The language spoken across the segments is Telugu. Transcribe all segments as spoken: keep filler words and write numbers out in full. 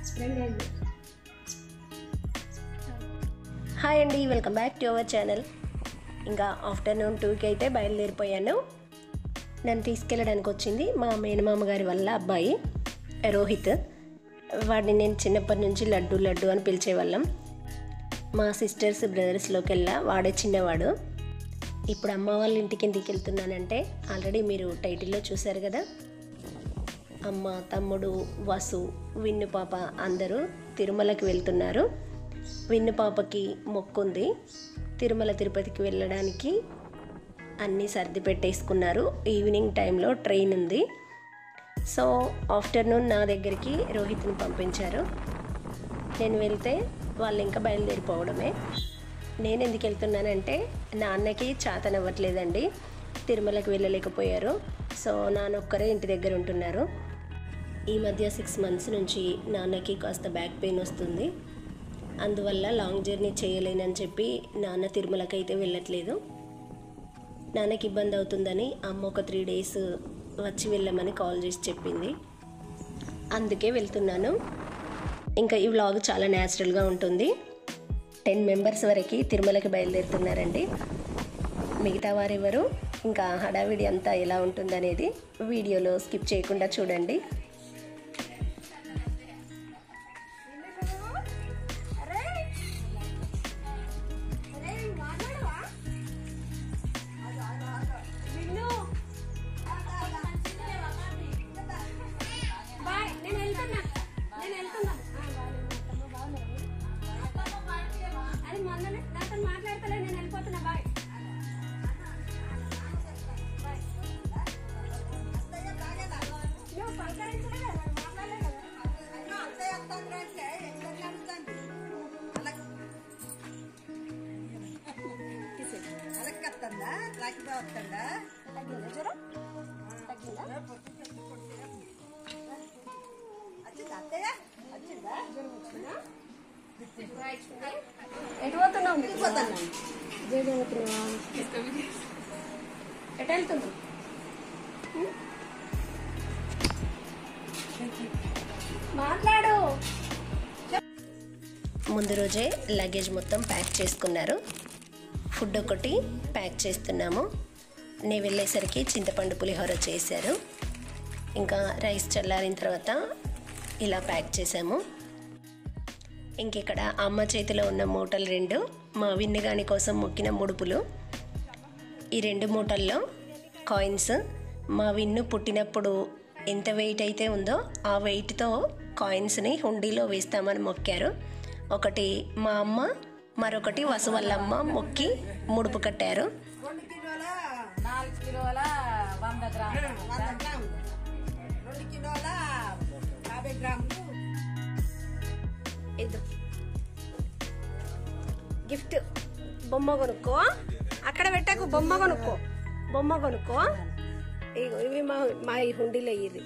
హాయ్ అండి, welcome back to our channel. ఇంకా ఆఫ్టర్నూన్ టూకి అయితే బయలుదేరిపోయాను. నన్ను తీసుకెళ్ళడానికి వచ్చింది మా మేనమామ గారి వల్ల అబ్బాయి రోహిత్. వాడిని నేను చిన్నప్పటి నుంచి లడ్డు లడ్డు అని పిలిచేవాళ్ళం. మా సిస్టర్స్ బ్రదర్స్లోకి వెళ్ళా వాడే చిన్నవాడు. ఇప్పుడు అమ్మ వాళ్ళ ఇంటికి ఎందుకు వెళ్తున్నానంటే ఆల్రెడీ మీరు టైటిల్లో చూశారు కదా. అమ్మ, తమ్ముడు, వసు, విన్ను పాప అందరూ తిరుమలకి వెళ్తున్నారు. విన్ను పాపకి మొక్కుంది, తిరుమల తిరుపతికి వెళ్ళడానికి అన్నీ సర్ది పెట్టేసుకున్నారు. ఈవినింగ్ టైంలో ట్రైన్ ఉంది. సో ఆఫ్టర్నూన్ నా దగ్గరికి రోహిత్ని పంపించారు. నేను వెళ్తే వాళ్ళు ఇంకా బయలుదేరిపోవడమే. నేను ఎందుకు వెళ్తున్నానంటే నాన్నకి చేతనవ్వట్లేదండి, తిరుమలకి వెళ్ళలేకపోయారు. సో నాన్నొక్కరే ఇంటి దగ్గర ఉంటున్నారు. ఈ మధ్య సిక్స్ మంత్స్ నుంచి నాన్నకి కాస్త బ్యాక్ పెయిన్ వస్తుంది. అందువల్ల లాంగ్ జర్నీ చేయలేనని చెప్పి నాన్న తిరుమలకి అయితే వెళ్ళట్లేదు. నాన్నకి ఇబ్బంది అవుతుందని అమ్మ ఒక త్రీ డేస్ వచ్చి వెళ్ళమని కాల్ చేసి చెప్పింది. అందుకే వెళ్తున్నాను. ఇంకా ఈ వ్లాగ్ చాలా న్యాచురల్గా ఉంటుంది. టెన్ మెంబర్స్ వరకు తిరుమలకి బయలుదేరుతున్నారండి. మిగతా వారెవరు, ఇంకా హడావిడి అంతా ఎలా ఉంటుందనేది వీడియోలో స్కిప్ చేయకుండా చూడండి. ఎటు పోతున్నావు? ఎటు వెళ్తున్నావు? మాట్లాడు. ముందు రోజే లగేజ్ మొత్తం ప్యాక్ చేసుకున్నారు. ఫుడ్ ఒకటి ప్యాక్ చేస్తున్నాము. నేను వెళ్ళేసరికి చింతపండు పులిహోర చేశారు. ఇంకా రైస్ చల్లారిన తర్వాత ఇలా ప్యాక్ చేసాము. ఇంకిక్కడ అమ్మ చేతిలో ఉన్న మూటలు రెండు మా విన్నగాని కోసం మొక్కిన ముడుపులు. ఈ రెండు మూటల్లో కాయిన్స్. మా విన్ను పుట్టినప్పుడు ఎంత వెయిట్ అయితే ఉందో ఆ వెయిట్తో కాయిన్స్ని హుండీలో వేస్తామని మొక్కారు. ఒకటి మా అమ్మ, మరొకటి వసు వాళ్ళమ్మ మొక్కి ముడుపు కట్టారు. గిఫ్ట్ బొమ్మ కొనుక్కో, అక్కడ పెట్టకు, బొమ్మ కొనుక్కో, బొమ్మ కొనుక్కో. ఇగో ఇవి మా మా ఈ హుండీలో ఇది.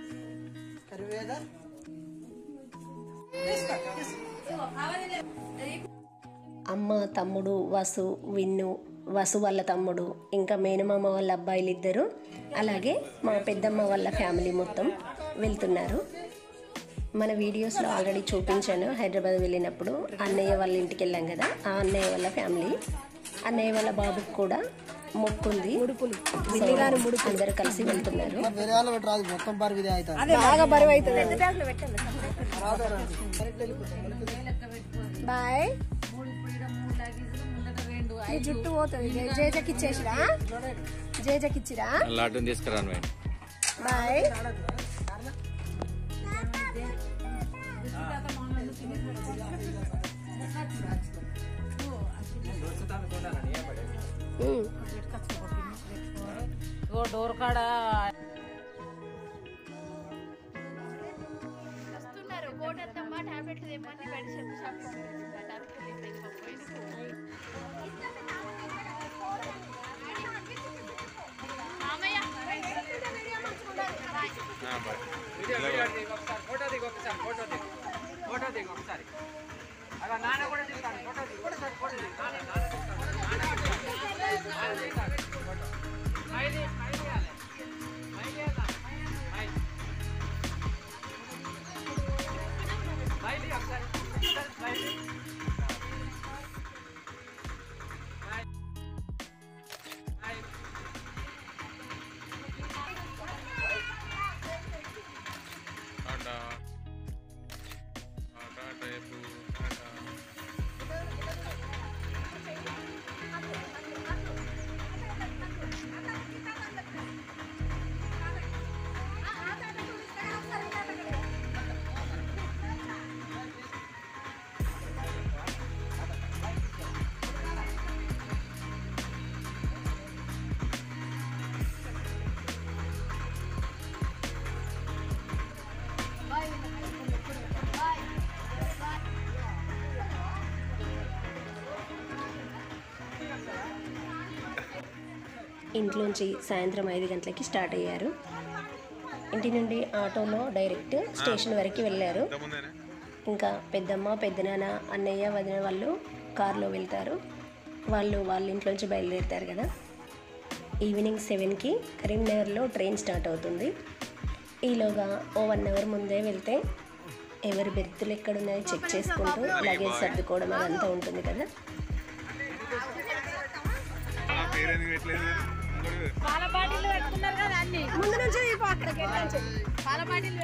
అమ్మ, తమ్ముడు, వసు, విన్ను, వసు వాళ్ళ తమ్ముడు, ఇంకా మేనమామ వాళ్ళ అబ్బాయిలు ఇద్దరు, అలాగే మా పెద్దమ్మ వాళ్ళ ఫ్యామిలీ మొత్తం వెళ్తున్నారు. మన వీడియోస్లో ఆల్రెడీ చూపించాను. హైదరాబాద్ వెళ్ళినప్పుడు అన్నయ్య వాళ్ళ ఇంటికి వెళ్ళాం కదా, ఆ అన్నయ్య వాళ్ళ ఫ్యామిలీ, అన్నయ్య వాళ్ళ బాబుకి కూడా మొక్కుంది. అందరు కలిసి వెళ్తున్నారు. బాయ్. జుట్టు పోతుంది. జేజకి ఇచ్చేసిరా, జేజకి ఇచ్చిరా. బాయ్. డోర్ కాడ ఫోటో దిగు ఒకసారి, ఫోటో దిగు, ఫోటో దిగు ఒకసారి. అలా నాన్న కూడా దిగుతాను. ఫోటో దిగు, ఫోటో దిగు. ఇంట్లోంచి సాయంత్రం ఐదు గంటలకి స్టార్ట్ అయ్యారు. ఇంటి నుండి ఆటోలో డైరెక్ట్ స్టేషన్ వరకు వెళ్ళారు. ఇంకా పెద్దమ్మ, పెద్దనాన్న, అన్నయ్య, వదిన వాళ్ళు కారులో వెళ్తారు. వాళ్ళు వాళ్ళ ఇంట్లోంచి బయలుదేరుతారు కదా. ఈవినింగ్ సెవెన్కి కరీంనగర్లో ట్రైన్ స్టార్ట్ అవుతుంది. ఈలోగా ఓ వన్ అవర్ ముందే వెళ్తే ఎవరి బెర్తులు ఎక్కడున్నాయో చెక్ చేసుకుంటూ లగేజ్ సర్దుకోవడం అదంతా ఉంటుంది కదా. ముందు నుంచి పాల బాటిల్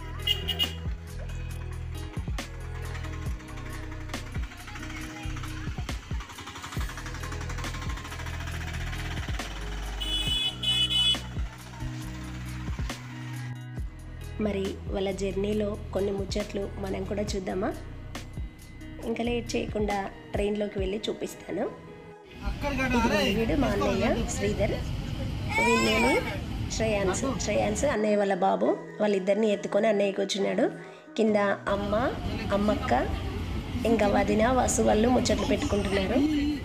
మరి వాళ్ళ జర్నీలో కొన్ని ముచ్చట్లు మనం కూడా చూద్దామా? ఇంకా లేట్ చేయకుండా ట్రైన్లోకి వెళ్ళి చూపిస్తాను. వీడు మా అన్నయ్య శ్రీధర్, వీళ్ళని శ్రేయాన్స్ శ్రేయాన్స్ అన్నయ్య వాళ్ళ బాబు. వాళ్ళిద్దరిని ఎత్తుకొని అన్నయ్య కూర్చున్నాడు. కింద అమ్మ, అమ్మక్క, ఇంకా వదిన, వసు వాళ్ళు ముచ్చట్లు పెట్టుకుంటున్నారు.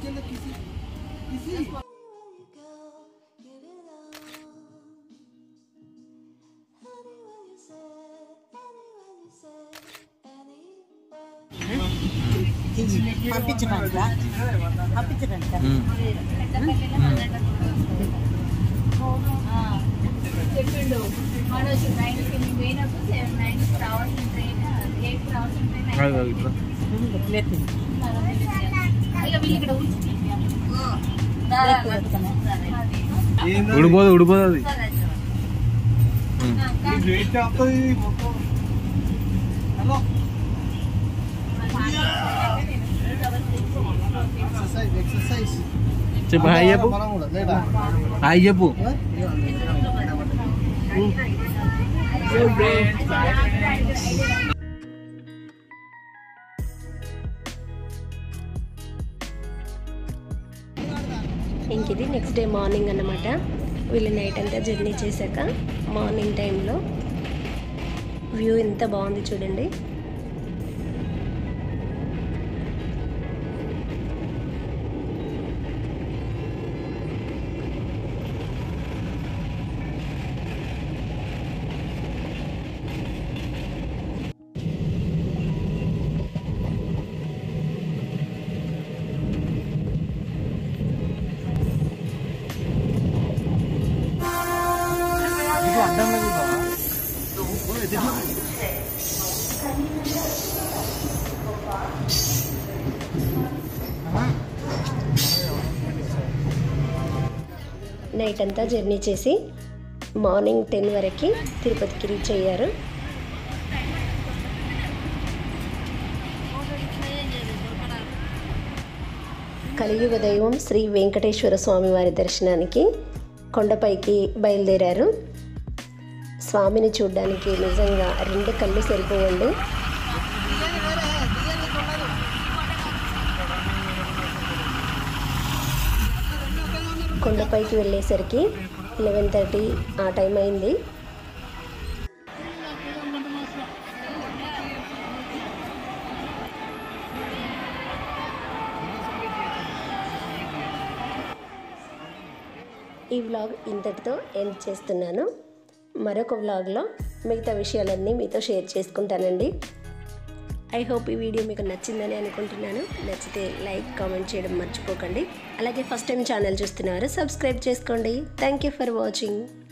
పంపించడానికి పంపించడానికి చెప్పిండు మనోజ్ నైన్కి నేను పోయినప్పుడు సెవెన్ నైన్కి రావాల్సిన ట్రైన్ ఎయిట్కి రావాల్సిన ట్రైన్ ఇక్కడ ఉడిపోదు ఉడిపోదు అది చెప్పు హాయ్ చెప్పు హాయ్ చెప్పు ఇంక ఇది నెక్స్ట్ డే మార్నింగ్ అన్నమాట. వీళ్ళు నైట్ అంతా జర్నీ చేశాక మార్నింగ్ టైంలో వ్యూ ఎంత బాగుంది చూడండి. నైట్ అంతా జర్నీ చేసి మార్నింగ్ టెన్ వరకు తిరుపతికి రీచ్ అయ్యారు. కలియుగ దైవం శ్రీ వెంకటేశ్వర స్వామి వారి దర్శనానికి కొండపైకి బయలుదేరారు. స్వామిని చూడ్డానికి నిజంగా రెండు కళ్ళు సరిపోవండి. కొండపైకి వెళ్ళేసరికి లెవెన్ థర్టీ ఆ టైం అయింది. ఈ వ్లాగ్ ఇంతటితో ఎండ్ చేస్తున్నాను. మరొక వ్లాగ్లో మిగతా విషయాలన్నీ మీతో షేర్ చేసుకుంటానండి. ఐ హోప్ ఈ వీడియో మీకు నచ్చిందని అనుకుంటున్నాను. నచ్చితే లైక్, కామెంట్ చేయడం మర్చిపోకండి. అలాగే ఫస్ట్ టైం ఛానల్ చూస్తున్నారు సబ్స్క్రైబ్ చేసుకోండి. Thank you for watching.